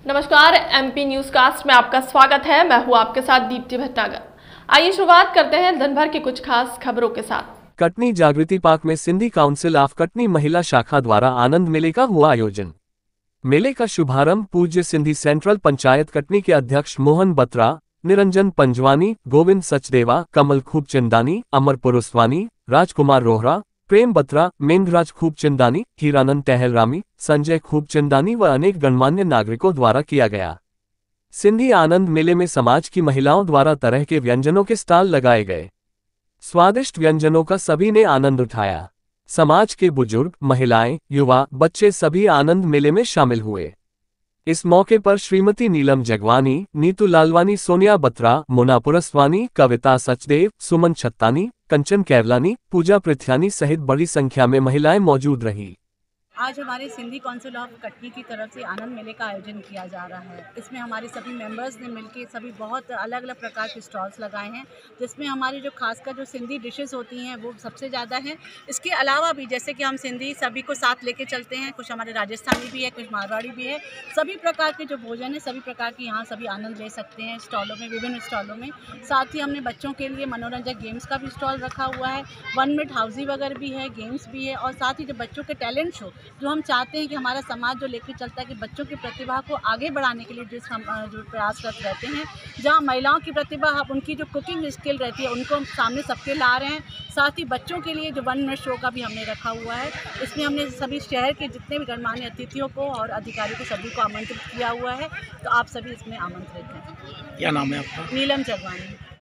नमस्कार, MP news cast में आपका स्वागत है। मैं हूं आपके साथ दीप्ति भटनागर। आइए शुरुआत करते हैं दिन भर की कुछ खास खबरों के साथ। कटनी जागृति पार्क में सिंधी काउंसिल ऑफ कटनी महिला शाखा द्वारा आनंद मेले का हुआ आयोजन। मेले का शुभारंभ पूज्य सिंधी सेंट्रल पंचायत कटनी के अध्यक्ष मोहन बत्रा, निरंजन पंजवानी, गोविंद सचदेवा, कमल खूबचंदानी, अमर पुरुस्वानी, राजकुमार रोहरा, प्रेम बत्रा, मेंघराज खूबचंदानी, हीरानंद टहलरामी, संजय खूबचंदानी व अनेक गणमान्य नागरिकों द्वारा किया गया। सिंधी आनंद मेले में समाज की महिलाओं द्वारा तरह के व्यंजनों के स्टॉल लगाए गए। स्वादिष्ट व्यंजनों का सभी ने आनंद उठाया। समाज के बुजुर्ग, महिलाएं, युवा, बच्चे सभी आनंद मेले में शामिल हुए। इस मौके पर श्रीमती नीलम जगवानी, नीतू लालवानी, सोनिया बत्रा, मोना पुरस्वानी, कविता सचदेव, सुमन छत्तानी, कंचन केवलानी, पूजा पृथ्यानी सहित बड़ी संख्या में महिलाएं मौजूद रहीं। आज हमारे सिंधी काउंसिल ऑफ कटनी की तरफ से आनंद मेले का आयोजन किया जा रहा है। इसमें हमारे सभी मेंबर्स ने मिलकर सभी बहुत अलग अलग प्रकार के स्टॉल्स लगाए हैं, जिसमें हमारी जो खासकर जो सिंधी डिशेस होती हैं वो सबसे ज़्यादा हैं। इसके अलावा भी जैसे कि हम सिंधी सभी को साथ लेके चलते हैं, कुछ हमारे राजस्थानी भी है, कुछ मारवाड़ी भी है। सभी प्रकार के जो भोजन है सभी प्रकार के यहाँ सभी आनंद ले सकते हैं स्टॉलों में, विभिन्न स्टॉलों में। साथ ही हमने बच्चों के लिए मनोरंजक गेम्स का भी स्टॉल रखा हुआ है। 1 मिनट हाउसी वगैरह भी है, गेम्स भी है, और साथ ही जो बच्चों के टैलेंट शो जो हम चाहते हैं कि हमारा समाज जो लेकर चलता है कि बच्चों की प्रतिभा को आगे बढ़ाने के लिए जो प्रयास करते रहते हैं, जहां महिलाओं की प्रतिभा, उनकी जो कुकिंग स्किल रहती है उनको हम सामने सबके ला रहे हैं। साथ ही बच्चों के लिए जो 1 मिनट शो का भी हमने रखा हुआ है। इसमें हमने सभी शहर के जितने भी गणमान्य अतिथियों को और अधिकारियों को सभी को आमंत्रित किया हुआ है, तो आप सभी इसमें आमंत्रित हैं। क्या नाम है आपका? नीलम जगवानी।